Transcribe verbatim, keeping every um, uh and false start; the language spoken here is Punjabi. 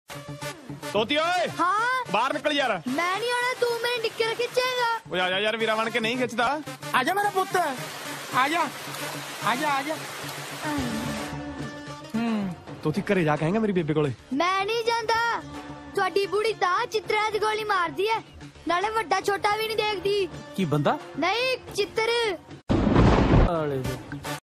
ਤੋਤੀ ਓਏ हाँ ਬਾਹਰ ਨਿਕਲ ਯਾਰ। मैं नहीं आना, तू मेरे निक्के खींचेगा। ਓਏ ਆ ਜਾ ਯਾਰ, ਵੀਰਾ ਬਣ ਕੇ ਨਹੀਂ ਖਿੱਚਦਾ। आजा मेरा पुत्र, आजा आजा आजा। ਤੋਤੀ ਘਰੇ ਜਾ ਕਹਾਂਗਾ ਮੇਰੀ ਬੇਬੇ ਕੋਲੇ। मैं नहीं जाता, ਤੁਹਾਡੀ ਬੁੜੀ ਤਾਂ ਚਿੱਤਰਾਂ ਦੀ ਗੋਲੀ ਮਾਰਦੀ ਹੈ, ਨਾਲੇ ਵੱਡਾ ਛੋਟਾ ਵੀ ਨਹੀਂ ਦੇਖਦੀ। की बंदा नहीं चित्र अरे